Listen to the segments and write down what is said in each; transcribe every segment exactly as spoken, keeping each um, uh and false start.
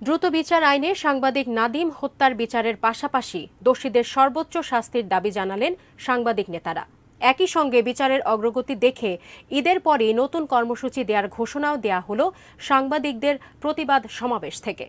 দ্রুত বিচার আইনে সাংবাদিক নাদিম হত্যার বিচারের পাশাপাশি দোষীদের সর্বোচ্চ শাস্তির দাবি জানালেন সাংবাদিক নেতারা। একই সঙ্গে বিচারের অগ্রগতি দেখে ঈদের পরে নতুন কর্মসূচি দেওয়ার ঘোষণাও দেয়া হলো সাংবাদিকদের প্রতিবাদ সমাবেশ থেকে।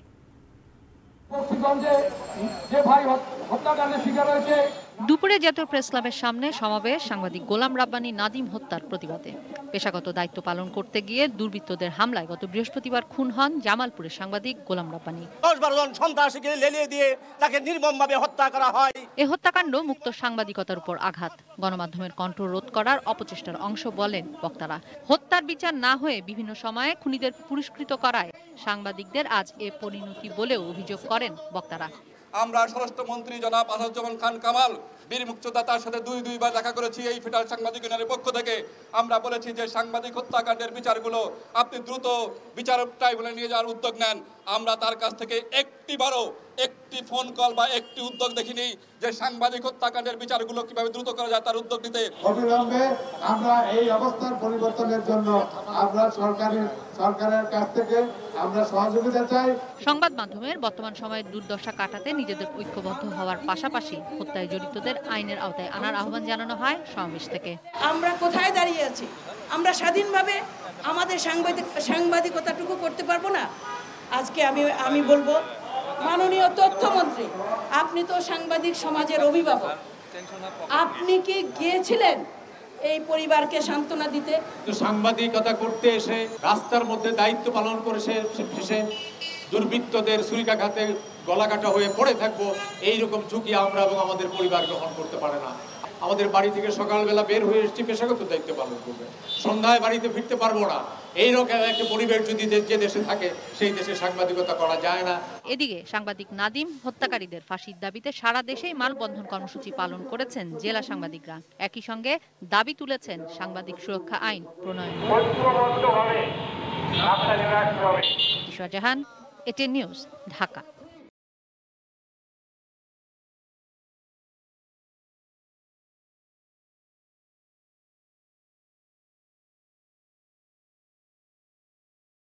দুপুরে জাতীয় প্রেস ক্লাবের সামনে সমাবেশ সাংবাদিক গোলাম রাব্বানী নাদিম হত্যার প্রতিবাদে। পেশাগত দায়িত্ব পালন করতে গিয়ে দুর্বৃত্তদের হামলায় গত বৃহস্পতিবার খুন হন জামালপুরের সাংবাদিক গোলাম রাব্বানী। দশ বারো জন সন্ত্রাসীকে লেলিয়ে দিয়ে তাকে নির্মমভাবে হত্যা করা হয়। এ হত্যাকাণ্ড মুক্ত সাংবাদিকতার উপর আঘাত, গণমাধ্যমের কণ্ঠ রোধ করার অপচেষ্টার অংশ বলেন বক্তারা। হত্যার বিচার না হয়ে বিভিন্ন সময়ে খুনিদের পুরস্কৃত করায় সাংবাদিকদের আজ এ পরিণতি বলেও অভিযোগ করেন বক্তারা। আমরা স্বরাষ্ট্রমন্ত্রী জনাব আসাদুজ্জামান খান কামাল বীর মুক্তিযোদ্ধার সাথে দুই দুইবার দেখা করেছি এই ফেডারেল সাংবাদিক ইউনিয়নের পক্ষ থেকে। আমরা বলেছি যে সাংবাদিক হত্যাকাণ্ডের বিচারগুলো আপনি দ্রুত বিচার ট্রাইব্যুনালে নিয়ে যাওয়ার উদ্যোগ নেন। আমরা তার কাছ থেকে একটিবারও একটি ফোন কল বা একটি উদ্যোগ দেখিনি যে সাংবাদিক হত্যাকাণ্ডের বিচারগুলো কিভাবে দ্রুত করা যায় তার উদ্যোগ নিতে। অবিলম্বে আমরা এই অবস্থার পরিবর্তনের জন্য আমরা সরকারের সরকারের কাছ থেকে আমরা সহযোগিতা চাই। সংবাদ মাধ্যমের বর্তমান সময়ের দুর্দশা কাটাতে নিজেদের ঐক্যবদ্ধ হওয়ার পাশাপাশি হত্যায় জড়িতদের আইনের আওতায় আনার আহ্বান জানানো হয় সমাবেশ থেকে। আমরা কোথায় দাঁড়িয়ে আছি? আমরা স্বাধীনভাবে আমাদের সাংবাদিক সাংবাদিকতাটুকু করতে পারবো না? আজকে আমি আমি বলবো মাননীয় তথ্যমন্ত্রী, আপনি তো সাংবাদিক সমাজের অভিভাবক, আপনি কি গিয়েছিলেন এই পরিবারকে সান্ত্বনা দিতে? সাংবাদিকতা করতে এসে রাস্তার মধ্যে দায়িত্ব পালন করে সে দুর্বৃত্তদের ছুরিকাঘাতে গলাকাটা হয়ে পড়ে থাকবো, এইরকম ঝুঁকি আমরা এবং আমাদের পরিবার গ্রহণ করতে পারে না। আমাদের বাড়ি থেকে সকালবেলা বের হয়ে এসেছি পেশাগত দায়িত্ব পালন করবে, সন্ধ্যায় বাড়িতে ফিরতে পারবো না। এইরকম একটা পরিবেশ যদি যে দেশে থাকে সেই দেশে সাংবাদিকতা করা যায় না। এদিকে সাংবাদিক নাদিম হত্যাকারীদের ফাঁসির দাবিতে সারা দেশেই মানববন্ধন কর্মসূচি পালন করেছেন জেলা সাংবাদিকরা। একই সঙ্গে দাবি তুলেছেন সাংবাদিক সুরক্ষা আইন প্রণয়ন। Jahan, ATN News, Dhaka.